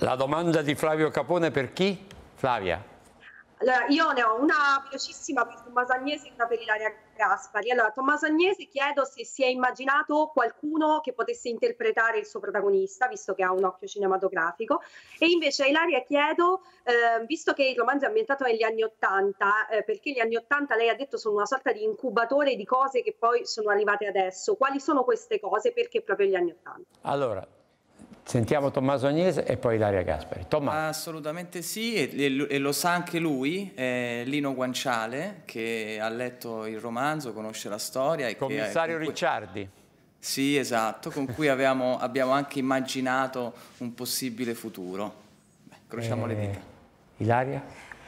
La domanda di Flavio Capone per chi? Flavia. Allora, io ne ho una velocissima per Tommaso Agnese e una per Ilaria Gaspari. Allora, a Tommaso Agnese chiedo se si è immaginato qualcuno che potesse interpretare il suo protagonista, visto che ha un occhio cinematografico. E invece a Ilaria chiedo, visto che il romanzo è ambientato negli anni '80, perché gli anni '80 lei ha detto sono una sorta di incubatore di cose che poi sono arrivate adesso. Quali sono queste cose? Perché proprio gli anni '80? Allora, sentiamo Tommaso Agnese e poi Ilaria Gaspari. Assolutamente sì, e lo sa anche lui, Lino Guanciale, che ha letto il romanzo, conosce la storia. E Commissario Ricciardi. Sì, esatto, con cui abbiamo anche immaginato un possibile futuro. Beh, incrociamo le dita. Ilaria?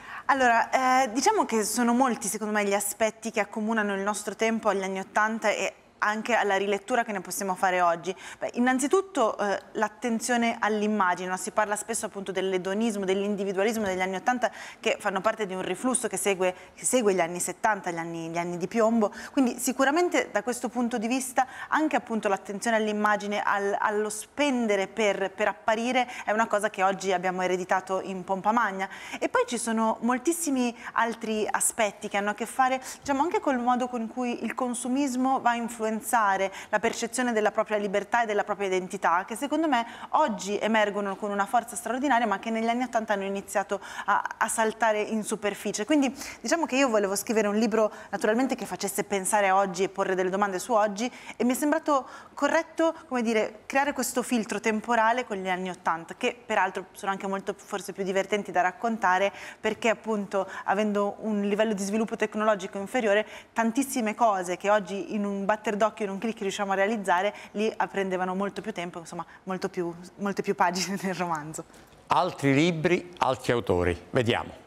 Allora, diciamo che sono molti, secondo me, gli aspetti che accomunano il nostro tempo agli anni '80 e anche alla rilettura che ne possiamo fare oggi. Beh, innanzitutto l'attenzione all'immagine, no? Si parla spesso appunto dell'edonismo, dell'individualismo degli anni '80 che fanno parte di un riflusso che segue gli anni '70, gli anni di piombo, quindi sicuramente da questo punto di vista anche appunto l'attenzione all'immagine, allo spendere per apparire è una cosa che oggi abbiamo ereditato in pompa magna. E poi ci sono moltissimi altri aspetti che hanno a che fare, diciamo, anche col modo con cui il consumismo va a influenzare la percezione della propria libertà e della propria identità, che secondo me oggi emergono con una forza straordinaria, ma che negli anni '80 hanno iniziato a saltare in superficie. Quindi diciamo che io volevo scrivere un libro naturalmente che facesse pensare a oggi e porre delle domande su oggi, e mi è sembrato corretto, come dire, creare questo filtro temporale con gli anni '80, che peraltro sono anche molto forse più divertenti da raccontare, perché appunto avendo un livello di sviluppo tecnologico inferiore, tantissime cose che oggi in un batter d'occhio, in un clic riusciamo a realizzare, lì prendevano molto più tempo, insomma molte più pagine nel romanzo. Altri libri, altri autori. Vediamo.